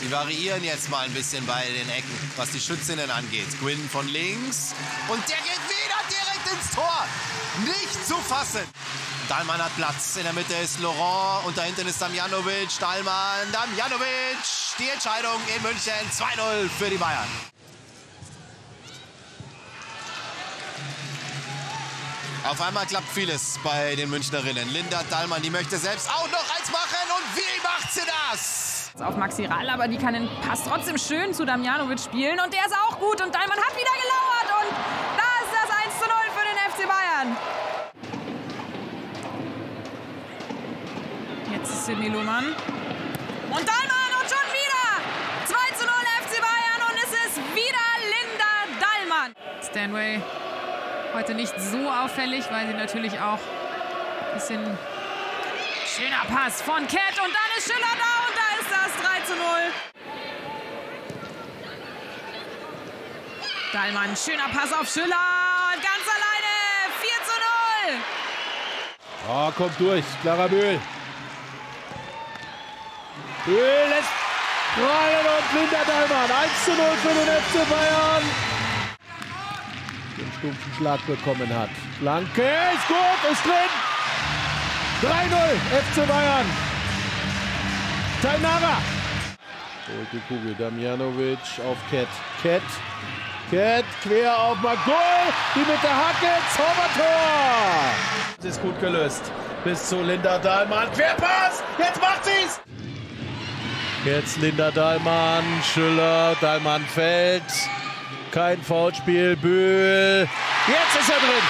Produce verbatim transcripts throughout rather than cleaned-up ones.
Sie variieren jetzt mal ein bisschen bei den Ecken, was die Schützinnen angeht. Gwynn von links und der geht wieder direkt ins Tor. Nicht zu fassen. Dahlmann hat Platz. In der Mitte ist Laurent und da hinten ist Damjanovic. Dahlmann, Damjanovic. Die Entscheidung in München. zwei null für die Bayern. Auf einmal klappt vieles bei den Münchnerinnen. Linda Dahlmann, die möchte selbst auch noch eins machen. Und wie macht sie das? Auf Maxi Rall, aber die kann den Pass trotzdem schön zu Damjanovic spielen. Und der ist auch gut. Und Dahlmann hat wieder gelauert. Und da ist das eins zu null für den F C Bayern. Jetzt ist Sydney Lohmann. Und Dahlmann und schon wieder. zwei zu null F C Bayern. Und es ist wieder Linda Dahlmann. Stanway heute nicht so auffällig, weil sie natürlich auch ein bisschen schöner Pass von Cat. Und dann ist Schüller da und da ist das drei zu null. Dahlmann, schöner Pass auf Schüller. Und ganz alleine vier zu null. Oh, kommt durch. Clara Bühl. Bühl lässt rein und Linda Dahlmann. eins zu null für den F C Bayern. Den stumpfen Schlag bekommen hat. Flanke ist gut, ist drin. drei null F C Bayern. Tainara. Holt die Kugel. Damjanovic auf Cat. Cat. Cat quer auf Magul. Die mit der Hacke. Zaubertor. Das ist gut gelöst. Bis zu Linda Dahlmann. Querpass. Jetzt macht sie's. Jetzt Linda Dahlmann. Schüller. Dahlmann fällt. Kein Foulspiel. Bühl. Jetzt ist er drin.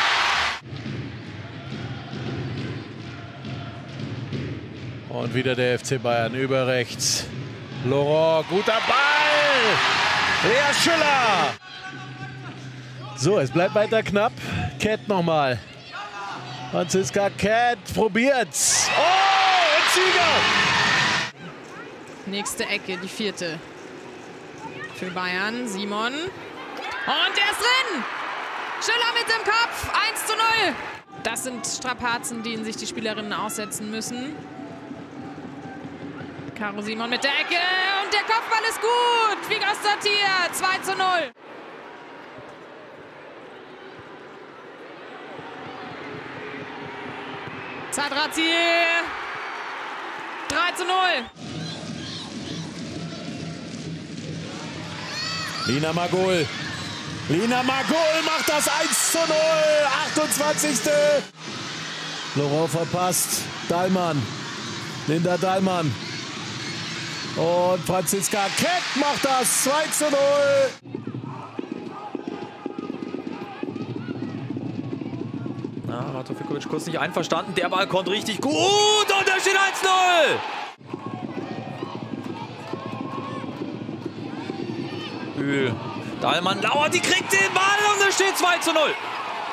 Und wieder der F C Bayern über rechts. Laurent, guter Ball. Lea Schüller. So, es bleibt weiter knapp. Cat nochmal. Franziska Cat probiert's. Oh, Sieger. Nächste Ecke, die vierte. Für Bayern, Simon. Und der ist drin. Schüller mit dem Kopf. eins zu null. Das sind Strapazen, denen sich die Spielerinnen aussetzen müssen. Caro Simon mit der Ecke und der Kopfball ist gut. Wie konstatiert, zwei zu null. Zadrazi, drei zu null. Lina Magul. Lina Magul macht das eins zu null. achtundzwanzigste Laurent verpasst. Dahlmann. Linda Dahlmann. Und Franziska Cat macht das zwei zu null. Ja, Matofikovic kurz nicht einverstanden. Der Ball kommt richtig gut und da steht eins zu null. Bühl. Dahlmann lauert, die kriegt den Ball und es steht zwei zu null.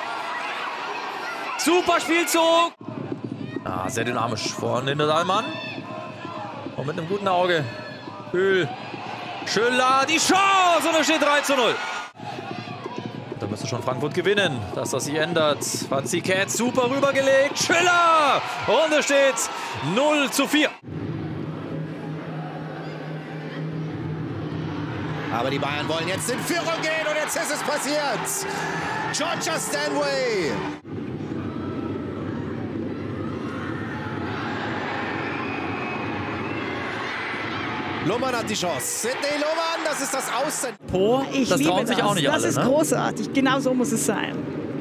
Super Spielzug. Ah, sehr dynamisch von Linda Dahlmann. Und mit einem guten Auge. Bühl. Schüller, die Chance und es steht drei zu null. Da müsste schon Frankfurt gewinnen, dass das sich ändert. Franzi Cat super rübergelegt. Schüller! Und es steht null zu vier. Aber die Bayern wollen jetzt in Führung gehen und jetzt ist es passiert. Georgia Stanway. Lohmann hat die Chance. Sydney Lohmann, das ist das Außen. Po, Ich das liebe trauen sich das. auch nicht das alle. ist Ne? großartig. Genau so muss es sein.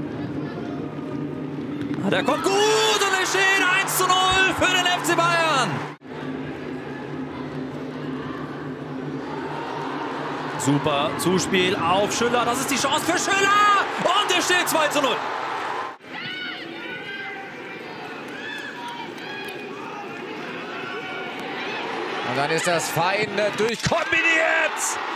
Der kommt gut und es steht eins zu null für den F C Bayern. Super Zuspiel auf Schüller. Das ist die Chance für Schüller. Und es steht zwei zu null. Und dann ist das fein durchkombiniert.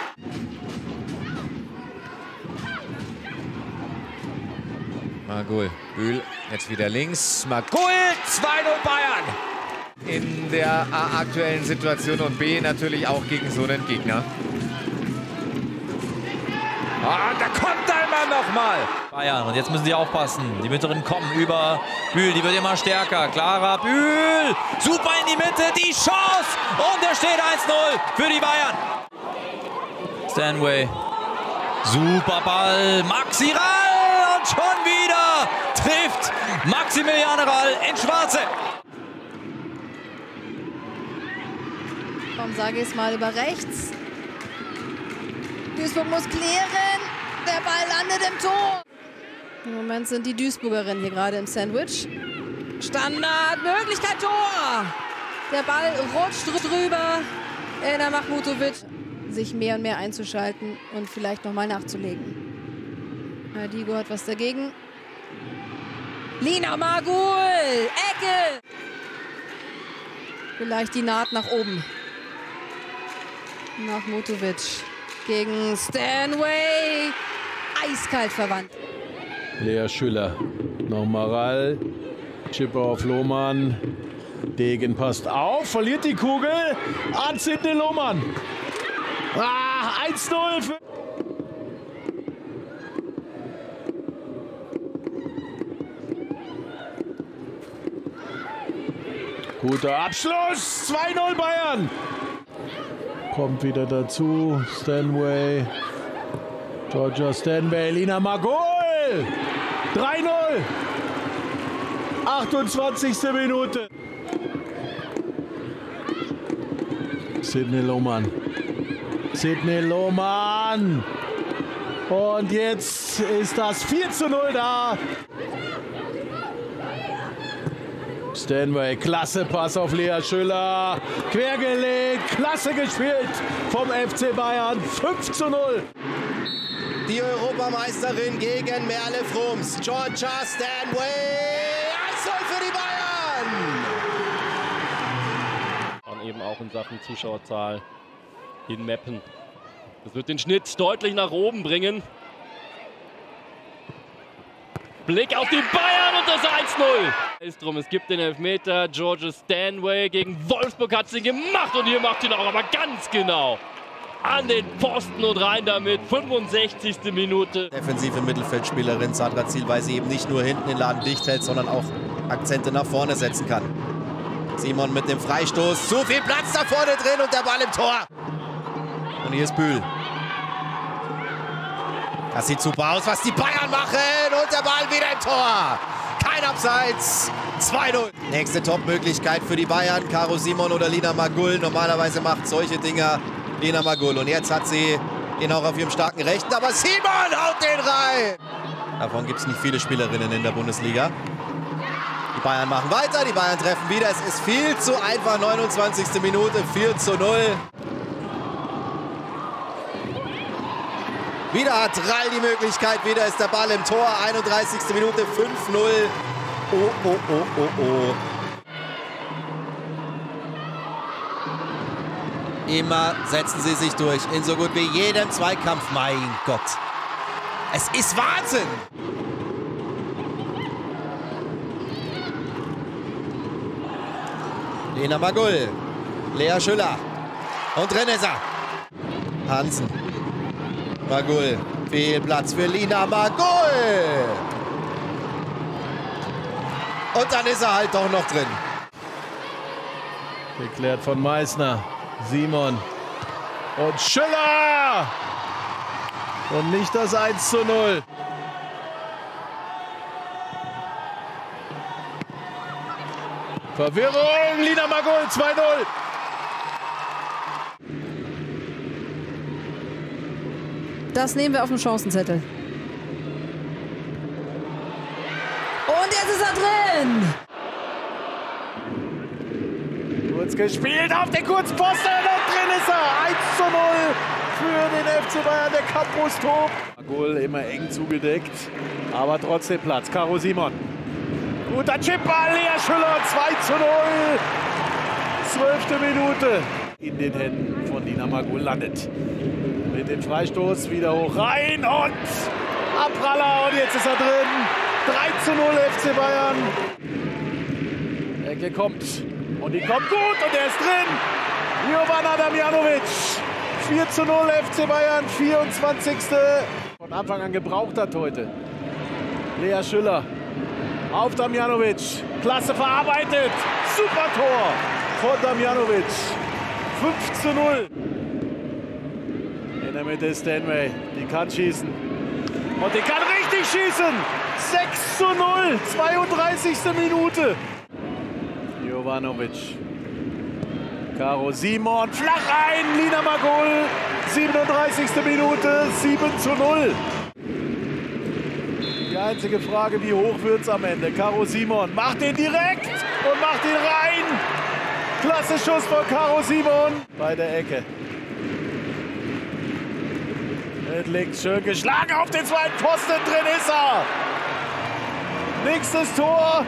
Magul, Bühl, jetzt wieder links. Magul, zwei null Bayern. In der A aktuellen Situation und B natürlich auch gegen so einen Gegner. Ah, da kommt einmal noch nochmal. Bayern, und jetzt müssen sie aufpassen. Die Mittleren kommen über Bühl, die wird immer stärker. Clara Bühl, super in die Mitte, die Chance. Und da steht eins null für die Bayern. Stanway, super Ball, Maxi Rall und schon wieder trifft Maximilian Rall ins Schwarze. Komm, sage ich es mal über rechts. Duisburg muss klären. Der Ball landet im Tor. Im Moment sind die Duisburgerinnen hier gerade im Sandwich. Standard, Möglichkeit, Tor. Der Ball rutscht drüber. Elena Mahmutovic, sich mehr und mehr einzuschalten und vielleicht noch mal nachzulegen. Digo hat was dagegen. Lina Magul, Ecke. Vielleicht die Naht nach oben. Mahmutovic gegen Stanway. Eiskalt verwandt. Lea Schüller. Nochmal Rall. Chipper auf Lohmann. Degen passt auf. Verliert die Kugel. An Sidney Lohmann. Ah, eins null. Für Guter Abschluss. zwei null Bayern. Kommt wieder dazu. Stanway. Georgia Stanway. Lina Magul. drei null. achtundzwanzigste Minute. Sidney Lohmann. Sidney Lohmann. Und jetzt ist das vier zu null da. Stanway, klasse Pass auf Lea Schüller. Quergelegt, klasse gespielt vom F C Bayern. fünf zu null. Die Europameisterin gegen Merle Frums. Georgia Stanway. eins null für die Bayern. Und eben auch in Sachen Zuschauerzahl in Meppen. Das wird den Schnitt deutlich nach oben bringen. Blick auf die Bayern und das eins null. Ist drum, es gibt den Elfmeter. Georgia Stanway gegen Wolfsburg hat sie gemacht und hier macht ihn auch aber ganz genau an den Pfosten und rein damit. fünfundsechzigste Minute. Defensive Mittelfeldspielerin Sandra Ziel, weil sie eben nicht nur hinten den Laden dicht hält, sondern auch Akzente nach vorne setzen kann. Simon mit dem Freistoß. Zu viel Platz da vorne drin und der Ball im Tor. Und hier ist Bühl. Das sieht super aus, was die Bayern machen. Und der Ball wieder im Tor. Kein Abseits. zwei null. Nächste Top-Möglichkeit für die Bayern. Caro Simon oder Lina Magul. Normalerweise macht solche Dinger Lina Magul. Und jetzt hat sie ihn auch auf ihrem starken Rechten. Aber Simon haut den rein. Davon gibt es nicht viele Spielerinnen in der Bundesliga. Die Bayern machen weiter. Die Bayern treffen wieder. Es ist viel zu einfach. neunundzwanzigste Minute. vier zu null. Wieder hat Rall die Möglichkeit, wieder ist der Ball im Tor, einunddreißigste Minute, fünf null. Oh, oh, oh, oh, oh. Immer setzen sie sich durch, in so gut wie jedem Zweikampf. Mein Gott, es ist Wahnsinn. Lena Magul, Lea Schüller und drin ist er. Hansen. Magul, viel Platz für Lina Magul. Und dann ist er halt doch noch drin. Geklärt von Meissner. Simon. Und Schüller. Und nicht das eins zu null. Verwirrung. Lina Magul, zwei null. Das nehmen wir auf den Chancenzettel. Und jetzt ist er drin. Kurz gespielt auf den kurzen Pfosten und drin ist er. eins zu null für den F C Bayern, der Campus tobt. Magul immer eng zugedeckt, aber trotzdem Platz. Caro Simon. Guter Chipball, Lea Schüller, zwei zu null. zwölfte Minute. In den Händen von Lina Magul landet. Mit dem Freistoß wieder hoch rein und Abpraller und jetzt ist er drin. drei zu null F C Bayern. Ecke kommt und die kommt gut und er ist drin. Jovana Damjanovic. vier zu null F C Bayern, vierundzwanzigste Von Anfang an gebraucht hat heute. Lea Schüller auf Damjanovic. Klasse verarbeitet. Super Tor von Damjanovic. fünf zu null. In der Mitte ist Stanway. Die kann schießen. Und die kann richtig schießen. sechs zu null. zweiunddreißigste Minute. Jovanovic. Caro Simon. Flach ein. Lina Magul. siebenunddreißigste Minute. sieben zu null. Die einzige Frage, wie hoch wird es am Ende? Caro Simon macht den direkt und macht ihn rein. Klasse Schuss von Caro Simon bei der Ecke. Mit links schön geschlagen auf den zweiten Pfosten. Drin ist er. Nächstes Tor.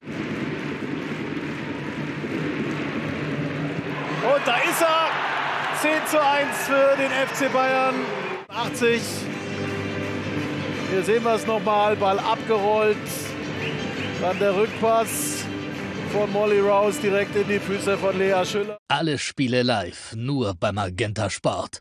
Und da ist er. zehn zu eins für den F C Bayern. achtzig. Hier sehen wir es nochmal. Ball abgerollt. Dann der Rückpass von Molly Rouse direkt in die Füße von Lea Schüller. Alle Spiele live, nur bei Magenta Sport.